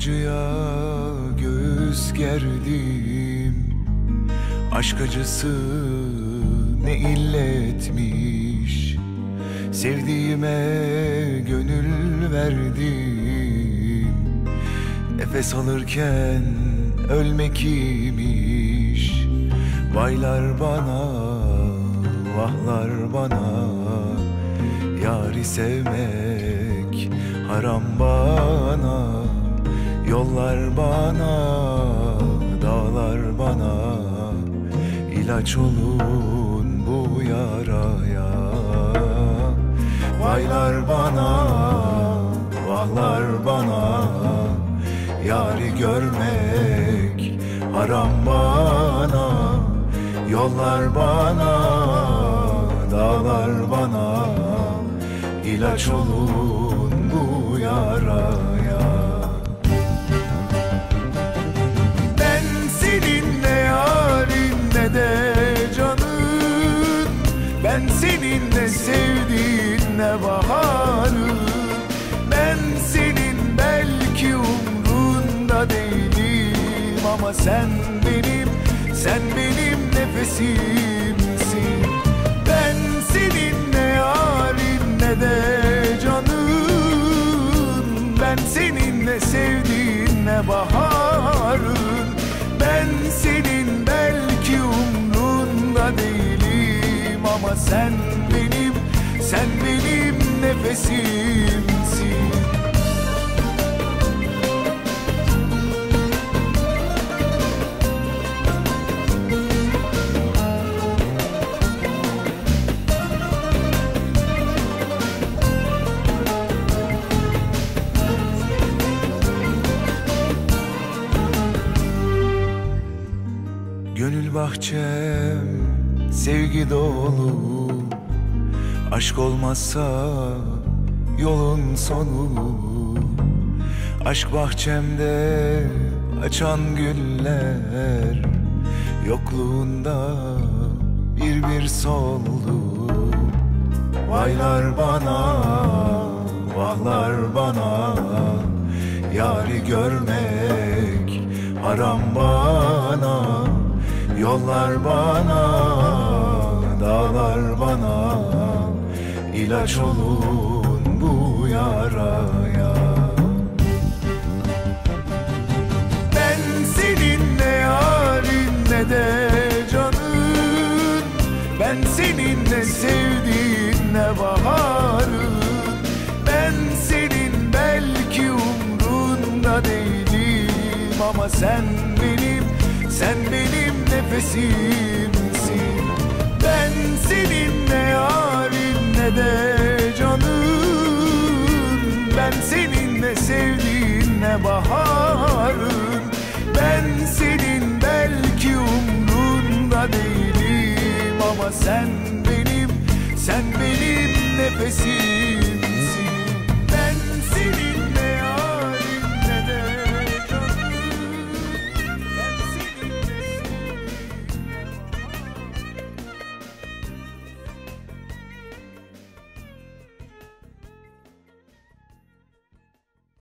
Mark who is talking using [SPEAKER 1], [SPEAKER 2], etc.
[SPEAKER 1] acıya göğüs gerdim. Aşk acısı ne illetmiş, sevdiğime gönül verdim. Nefes alırken ölmek imiş. Vaylar bana, vahlar bana, yâri sevmek haram bana. Yollar bana, dağlar bana, ilaç olun bu yaraya. Vaylar bana, vahlar bana, yâri görmek haram bana. Yollar bana, dağlar bana, ilaç olun bu yaraya. Ben senin ne yarın ne de canın, ben senin ne sevdiğin ne baharın. Ben senin belki umrunda değilim, ama sen benim nefesimsin. Ben senin ne yarın ne de canın, ben senin ne sevdiğin ne baharın. Ben senin belki umrunda değilim, ama sen benim nefesimsin. Gönül bahçem sevgi dolu, aşk olmazsa yolun sonu. Aşk bahçemde açan güller, yokluğunda bir soldu. Vaylar bana, vahlar bana, yâri görmek haram bana. Yollar bana, dağlar bana, ilaç olun bu yaraya. Ben senin ne yarın ne de canın, ben senin ne sevdiğin ne baharın. Ben senin belki umrunda değilim, ama sen benim nefesimsin. Ben senin ne yarın ne de canın, ben senin ne sevdiğin ne baharın. Ben senin belki umrunda değilim, ama sen benim nefesimsin.